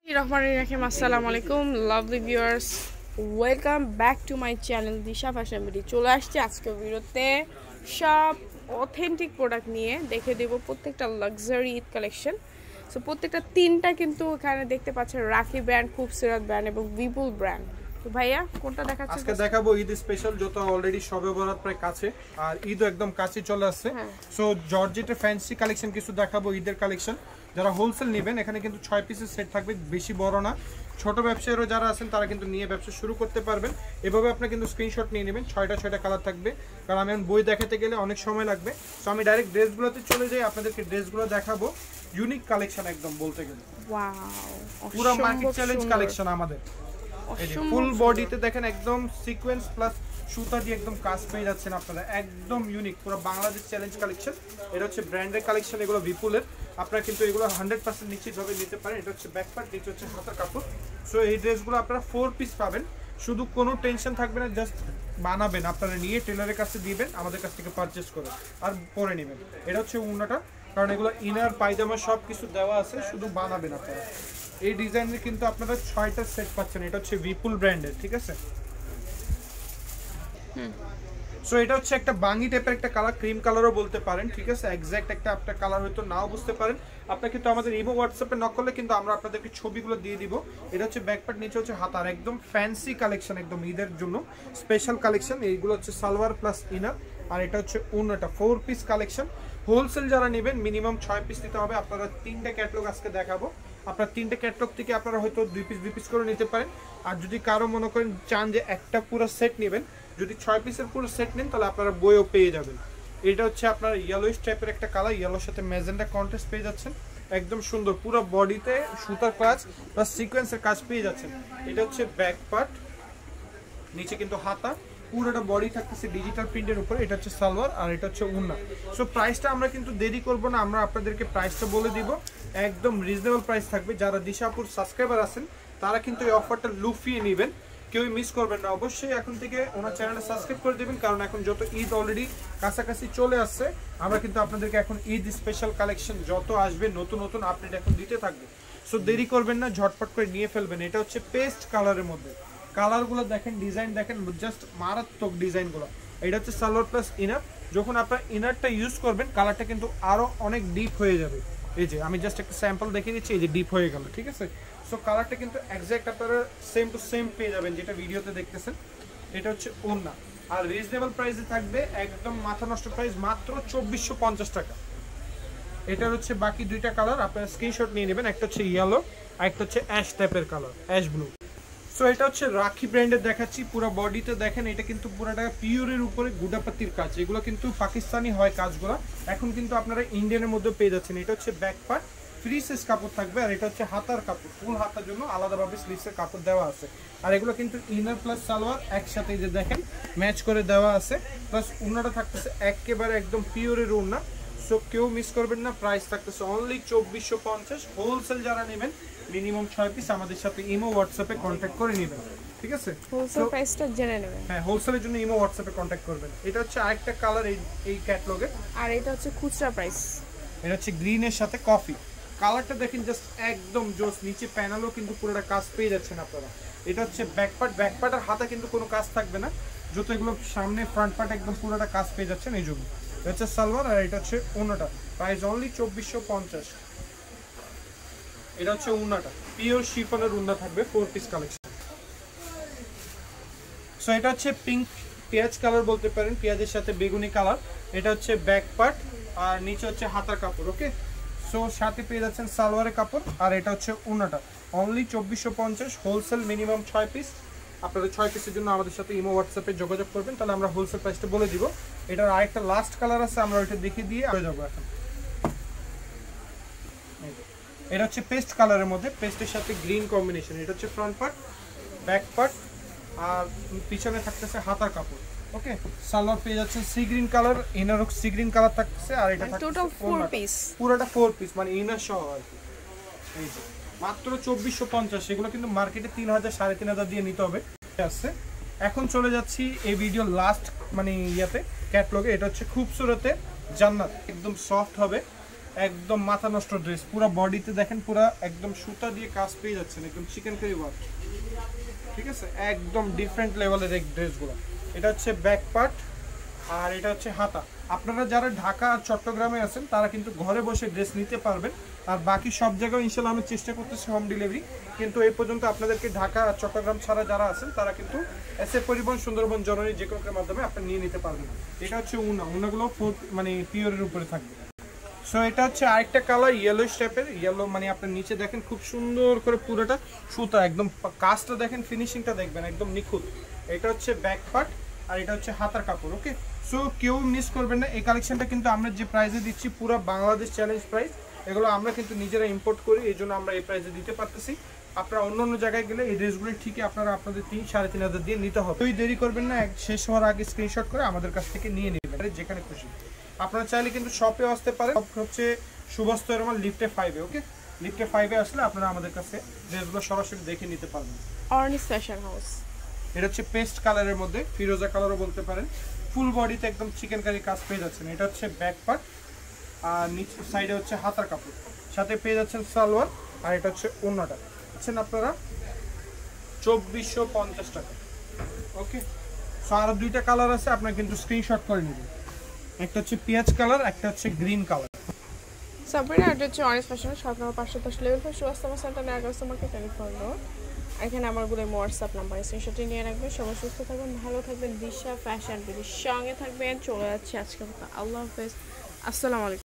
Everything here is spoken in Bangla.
Rahim, Assalamu alaikum, lovely viewers. Welcome back to my channel Disha Fashion Beauty. চলে আসছে আজকে ভিডিওতে সব অথেন্টিক প্রোডাক্ট নিয়ে দেখে দেব প্রত্যেকটা লাক্সারি ঈদ কালেকশন। সো প্রত্যেকটা তিনটা কিন্তু এখানে দেখতে পাচ্ছেন রাখি ব্র্যান্ড, খুবসুরত ব্র্যান্ড এবং বিপুল ব্র্যান্ড। তো ভাইয়া কোনটা দেখাচ্ছেন? আজকে দেখাবো ঈদ স্পেশাল, যত অলরেডি সবে বরাত প্রায় কাছে আর ঈদও একদম কাছে চলে আসছে। সো জর্জেটের ফ্যান্সি কালেকশন কিছু দেখাবো, ঈদের কালেকশন। যারা হোলসেল নেবেন এখানে কিন্তু 6 পিসের সেট থাকবে, বেশি বড় না। ছোট ব্যবসায়ীরা যারা আছেন তারা কিন্তু নিয়ে ব্যবসা শুরু করতে পারবেন। এভাবে আপনি কিন্তু স্ক্রিনশট নিয়ে নেবেন, 6টা কালার থাকবে, কারণ আমি বই দেখাতে গেলে অনেক সময় লাগবে। সো আমি ডাইরেক্ট ড্রেসগুলোতে চলে যাই, আপনাদেরকে ড্রেসগুলো দেখাবো। ইউনিক কালেকশন একদম বলতে গেলে, ওয়াও, পুরো মার্কেট চ্যালেঞ্জ কালেকশন আমাদের। ফুল বডিতে দেখেন একদম সিকোয়েন্স প্লাস সুতা দিয়ে একদম কাজ পেয়ে যাচ্ছেন আপনারা, একদম ইউনিক পুরো বাংলাদেশ চ্যালেঞ্জ কালেকশন। এটা হচ্ছে ব্র্যান্ডের কালেকশন, এগুলো বিপুলের। আপনারা কিন্তু এগুলো 100% নিশ্চিতভাবে নিতে পারেন। এটা হচ্ছে ব্যাক পার্ট, নিচে হচ্ছে হাতার কাপড়। সো এই ড্রেসগুলো আপনারা 4 পিস পাবেন, শুধু কোনো টেনশন থাকবে না, জাস্ট বানাবেন আপনারা, নিয়ে টেলারের কাছে দিবেন, আমাদের কাছ থেকে পারচেস করে আর পরে নেবেন। এটা হচ্ছে উন্নাটা, কারণ এগুলো ইনার পায়জামা সব কিছু দেওয়া আছে, শুধু বানাবেন আপনারা। এই ডিজাইনের কিন্তু আপনারা 6টা সেট পাচ্ছেন। এটা হচ্ছে বিপুল ব্র্যান্ডের, ঠিক আছে। সো এটা হচ্ছে একটা বাঙ্গি টাইপের একটা কালার, ক্রিম কালারও বলতে পারেন, ঠিক আছে। এক্স্যাক্ট একটা আপনার কালার হয়তো নাও বুঝতে পারেন। আপনারা কিন্তু আমাদের ইমো হোয়াটসঅ্যাপে নক করলে কিন্তু আমরা আপনাদেরকে ছবিগুলো দিয়ে দিব। এটা হচ্ছে ব্যাক পার্ট, নিচে হচ্ছে হাতার, একদম ফ্যান্সি কালেকশন, একদম ঈদের জন্য স্পেশাল কালেকশন। এইগুলো হচ্ছে সালোয়ার প্লাস ইনার, আর এটা হচ্ছে ওন্নাটা। 4 পিস কালেকশন। হোলসেল যারা নেবেন মিনিমাম 6 পিস নিতে হবে। আপনারা 3টা ক্যাটালগ আজকে দেখাবো। আপনার 3টে ক্যাটালগ থেকে আপনারা হয়তো 2 পিস করে নিতে পারেন। আর যদি কারো মনে করেন চান যে একটা পুরো সেট নেবেন, যদি 6 পিসের পুরো সেট নেন তাহলে আপনারা বইও পেয়ে যাবেন। এটা হচ্ছে আপনার ইয়েলোইশ টাইপের একটা কালার, ইয়েলোর সাথে ম্যাজেন্টা কন্ট্রাস্ট পেয়ে যাচ্ছেন, একদম সুন্দর। পুরো বডিতে সুতার কাজ বা সিকোয়েন্সের কাজ পেয়ে যাচ্ছেন। এটা হচ্ছে ব্যাক পার্ট, নিচে কিন্তু হাতা, পুরোটা বডি থাকতেছে ডিজিটাল প্রিন্টের উপরে। এটা হচ্ছে সালোয়ার, আর এটা হচ্ছে উন্না। সো প্রাইসটা আমরা কিন্তু দেরি করব না, আমরা আপনাদেরকে প্রাইসটা বলে দিব, একদম রিজনেবল প্রাইস থাকবে। যারা দিশাপুর সাবস্ক্রাইবার আছেন তারা কিন্তু এই অফারটা লুফিয়ে নেবেন, কেউই মিস করবেন না। অবশ্যই এখন থেকে ওনার চ্যানেলটা সাবস্ক্রাইব করে দেবেন, কারণ এখন যত ঈদ অলরেডি কাছাকাছি চলে আসছে, আমরা কিন্তু আপনাদেরকে এখন ঈদ স্পেশাল কালেকশন যত আসবে নতুন নতুন আপডেট এখন দিতে থাকবে। সো দেরি করবেন না, ঝটপট করে নিয়ে ফেলবেন। এটা হচ্ছে পেস্ট কালারের মধ্যে, কালারগুলো দেখেন, ডিজাইন দেখেন, জাস্ট মারাত্মক ডিজাইনগুলো। এটা হচ্ছে সালোয়ার প্লাস ইনার। যখন আপনার ইনারটা ইউজ করবেন কালারটা কিন্তু আরো অনেক ডিপ হয়ে যাবে। এই যে আমি জাস্ট একটা স্যাম্পল দেখিয়ে দিচ্ছি, এই যে ডিপ হয়ে গেল, ঠিক আছে। সো কালারটা কিন্তু এক্স্যাক্ট আপনারা সেম টু সেম পেয়ে যাবেন যেটা ভিডিওতে দেখতেছেন। এটা হচ্ছে ওন্না, আর রিজনেবল প্রাইসে থাকবে, একদম মাথা নষ্ট প্রাইস, মাত্র 2450 টাকা। এটার হচ্ছে বাকি 2টা কালার আপনারা স্ক্রিনশট নিয়ে নেবেন, একটা হচ্ছে ইয়েলো আর একটা হচ্ছে অ্যাশ টাইপের কালার, অ্যাশ ব্লু। সো এটা হচ্ছে রাখি ব্র্যান্ডের দেখাচ্ছি। পুরো বডিতে দেখেন, এটা কিন্তু পুরোটা পিওরের উপরে গুডাপাতির কাজ, এগুলো কিন্তু পাকিস্তানি হয় কাজগুলো, এখন কিন্তু আপনারা ইন্ডিয়ানের মধ্যে পেয়ে যাচ্ছেন। এটা হচ্ছে ব্যাক পার্ট, ফ্রি সাইজ কাপড় থাকবে, আর এটা হচ্ছে হাতার কাপড়, ফুল হাতার জন্য আলাদাভাবে স্লিভসের কাপড় দেওয়া আছে। আর এগুলো কিন্তু ইনার প্লাস সালোয়ার একসাথে যে দেখেন ম্যাচ করে দেওয়া আছে, প্লাস উন্নাটা থাকতেছে একেবারে একদম পিওরের উন্না। সো কেউ মিস করবেন না, প্রাইস থাকতেছে অনলি 2450। হোলসেল যারা নেবেন মিনিমাম 6 পিস আমাদের সাথে ইমো হোয়াটসঅ্যাপে কন্ট্যাক্ট করে নেবেন, ঠিক আছে। হোলসেল প্রাইসটা জেনে নেবেন। হ্যাঁ, হোলসেলের জন্য ইমো হোয়াটসঅ্যাপে কন্ট্যাক্ট করবেন। এটা হচ্ছে আরেকটা কালার এই ক্যাটালগে, আর এটা হচ্ছে খুচরা প্রাইস। এটা হচ্ছে গ্রিনের সাথে কফি কালারটা দেখেন, জাস্ট একদম জোস। নিচে প্যানেলও কিন্তু পুরোটা কাজ পেয়ে যাচ্ছেন আপনারা। এটা হচ্ছে ব্যাক পার্ট আর হাতে কিন্তু কোনো কাজ থাকবে না, যত এগুলো সামনে ফ্রন্ট পার্ট একদম পুরোটা কাজ পেয়ে যাচ্ছেন এই জন্য। এটা হচ্ছে সালোয়ার, আর এটা হচ্ছে ওন্নাটা, প্রাইস অনলি 2450। এটা হচ্ছে উন্নাটা, পিওর শিফনের উন্না থাকবে, 4 পিস কালেকশন। সো এটা হচ্ছে পিঙ্ক পেঁয়াজ কালার বলতে পারেন, পেঁয়াজের সাথে বেগুনি কালার। এটা হচ্ছে ব্যাক পার্ট, আর নিচে হচ্ছে হাতার কাপড়, ওকে। সো সাথে পেয়ে যাচ্ছেন সালোয়ারের কাপড়, আর এটা হচ্ছে উন্নাটা, অনলি 2450। Wholesale minimum 6 piece. আপনাদের 6 পিসের জন্য আমাদের সাথে ইমো হোয়াটসঅ্যাপে যোগাযোগ করবেন, তাহলে আমরা হোলসেল প্রাইসটা বলে দিব। এটার আরেকটা লাস্ট কালার আছে, আমরা ওইটা দেখিয়ে দিয়ে হয়ে যাবো এখন। এটা হচ্ছে পেস্ট কালারের মধ্যে, পেস্টের সাথে গ্রিন কম্বিনেশন। এটা হচ্ছে ফ্রন্ট পার্ট, ব্যাক পার্ট, আর পিছনে থাকতেছে হাতার কাপড়, ওকে। সালোয়ার পেয়ে যাচ্ছেন sea green colour, inner sea green colour থাকতেছে, আর এটা টোটাল 4 পিস, পুরোটা 4 পিস মানে ইনার সহ আর কি। এই যে মাত্র 2450। এগুলো কিন্তু মার্কেটে 3000 3500 দিয়ে নিতে হবে আছে। এখন চলে যাচ্ছি এই ভিডিও লাস্ট মানে ইয়াতে ক্যাটলগে। এটা হচ্ছে খুবসুরতে জান্নাত, একদম সফট হবে, একদম মাথা নষ্ট ড্রেস, পুরো বডিতে দেখেন পুরো একদম সুতা দিয়ে কাজ পেয়ে যাচ্ছেন, একদম চিকেন কারি ওয়ার্ক, ঠিক আছে, একদম ডিফারেন্ট লেভেলের এই ড্রেসগুলো। এটা হচ্ছে ব্যাক পার্ট আর এটা হচ্ছে হাতা। আপনারা যারা ঢাকা আর চট্টগ্রামে আছেন তারা কিন্তু ঘরে বসে ড্রেস নিতে পারবেন, আর বাকি সব জায়গায় ইনশাল্লাহ আমি চেষ্টা করতেছি হোম ডেলিভারি, কিন্তু এই পর্যন্ত আপনাদেরকে ঢাকা আর চট্টগ্রাম ছাড়া যারা আছেন তারা কিন্তু এসএ পরিবহন, সুন্দরবন, জননী যে কোনো মাধ্যমে আপনি নিয়ে নিতে পারবেন। এটা হচ্ছে উনাগুলো মানে পিওরের উপরে থাকবে। সো এটা হচ্ছে আরেকটা কালার ইয়েলো টাইপের, ইয়েলো মানে আপনার নিচে দেখেন খুব সুন্দর করে পুরোটা সুতা, একদম কাজটা দেখেন, ফিনিশিংটা দেখবেন একদম নিখুঁত। এটা হচ্ছে ব্যাক পার্ট আর এটা হচ্ছে হাতার কাপড়। ওকে, সো কেউ মিস করবেন না, এই কালেকশনটা কিন্তু আমরা যে প্রাইসে দিচ্ছি পুরো বাংলাদেশ চ্যালেঞ্জ প্রাইস, এগুলো আমরা কিন্তু নিজেরা ইম্পোর্ট করি, এই জন্য আমরা এই প্রাইসে দিতে পারতেছি। আপনারা অন্য অন্য জায়গায় গেলে এই ড্রেসগুলো ঠিকই আপনারা আপনাদের 3-3.5 দিয়ে নিতে হবে। ওই দেরি করবেন না, শেষ হওয়ার আগে স্ক্রিনশট করে আমাদের কাছ থেকে নিয়ে নেবেন যেখানে খুশি। আপনারা চাইলে কিন্তু শপে আসতে পারেন, হচ্ছে সুভাষ রহমান লিফটে 5-এ। ওকে, লিফটে 5-এ আসলে আপনারা আমাদের কাছে ড্রেসগুলো সরাসরি দেখে নিতে পারবেন। Ornis fashion house. এটা হচ্ছে পেস্ট কালারের মধ্যে, ফিরোজা কালারও বলতে পারেন, ফুল বডিতে একদম চিকেন কারি কাজ পেয়ে যাচ্ছেন। এটা হচ্ছে ব্যাক পার্ট আর নিচের সাইডে হচ্ছে হাতার কাপড়, সাথে পেয়ে যাচ্ছেন সালোয়ার, আর এটা হচ্ছে ওড়নাটা আছেন আপনারা 2450 টাকা। ওকে, সো আরো দুইটা কালার আছে, আপনারা কিন্তু স্ক্রিনশট করে নেবেন। একটা হচ্ছে পেঁয়াজ কালার, একটা হচ্ছে গ্রিন কালার। সাবরিনা, এটা হচ্ছে Ornis fashion, 7-510 level 4 Subhash centre near market, California. এখানে আমারগুলো হোয়াটসঅ্যাপ নাম্বার, স্ক্রিনশটে নিয়ে রাখবেন। সবাই সুস্থ থাকবেন, ভালো থাকবেন, দিশা ফ্যাশন বিডির সঙ্গে থাকবেন। চলে যাচ্ছে আজকে, আল্লাহ হাফেজ, আসসালামু আলাইকুম।